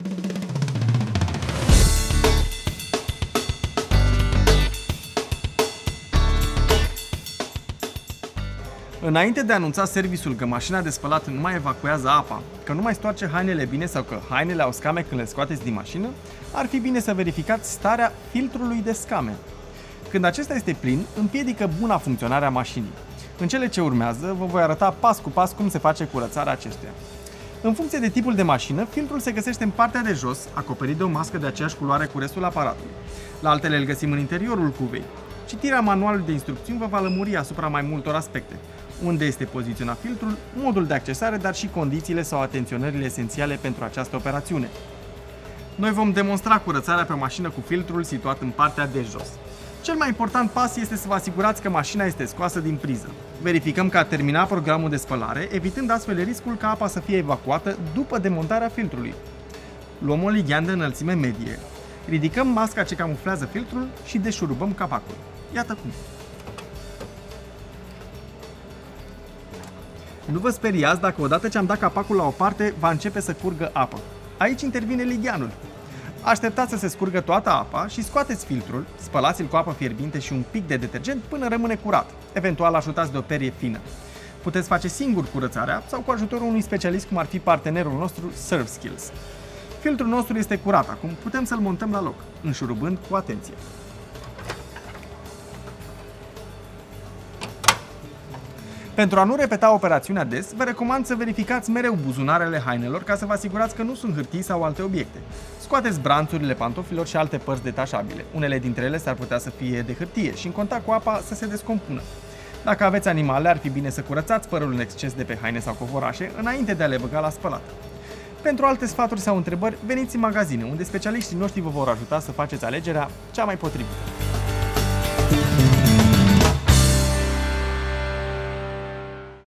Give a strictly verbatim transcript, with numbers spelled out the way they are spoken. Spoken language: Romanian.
Înainte de a anunța serviciul că mașina de spălat nu mai evacuează apa, că nu mai stoarce hainele bine sau că hainele au scame când le scoateți din mașină, ar fi bine să verificați starea filtrului de scame. Când acesta este plin, împiedică buna funcționare a mașinii. În cele ce urmează, vă voi arăta pas cu pas cum se face curățarea acestuia. În funcție de tipul de mașină, filtrul se găsește în partea de jos, acoperit de o mască de aceeași culoare cu restul aparatului. La altele îl găsim în interiorul cuvei. Citirea manualului de instrucțiuni vă va lămuri asupra mai multor aspecte: unde este poziționat filtrul, modul de accesare, dar și condițiile sau atenționările esențiale pentru această operațiune. Noi vom demonstra curățarea pe o mașină cu filtrul situat în partea de jos. Cel mai important pas este să vă asigurați că mașina este scoasă din priză. Verificăm că a terminat programul de spălare, evitând astfel riscul ca apa să fie evacuată după demontarea filtrului. Luăm o lighean de înălțime medie, ridicăm masca ce camuflează filtrul și deșurubăm capacul. Iată cum. Nu vă speriați dacă odată ce am dat capacul la o parte va începe să curgă apă. Aici intervine ligheanul. Așteptați să se scurgă toată apa și scoateți filtrul, spălați-l cu apă fierbinte și un pic de detergent până rămâne curat. Eventual ajutați de o perie fină. Puteți face singur curățarea sau cu ajutorul unui specialist cum ar fi partenerul nostru ServSkills. Filtrul nostru este curat acum, putem să-l montăm la loc, înșurubând cu atenție. Pentru a nu repeta operațiunea des, vă recomand să verificați mereu buzunarele hainelor ca să vă asigurați că nu sunt hârtii sau alte obiecte. Scoateți branțurile pantofilor și alte părți detașabile. Unele dintre ele s-ar putea să fie de hârtie și în contact cu apa să se descompună. Dacă aveți animale, ar fi bine să curățați părul în exces de pe haine sau covorașe înainte de a le băga la spălat. Pentru alte sfaturi sau întrebări, veniți în magazine, unde specialiștii noștri vă vor ajuta să faceți alegerea cea mai potrivită.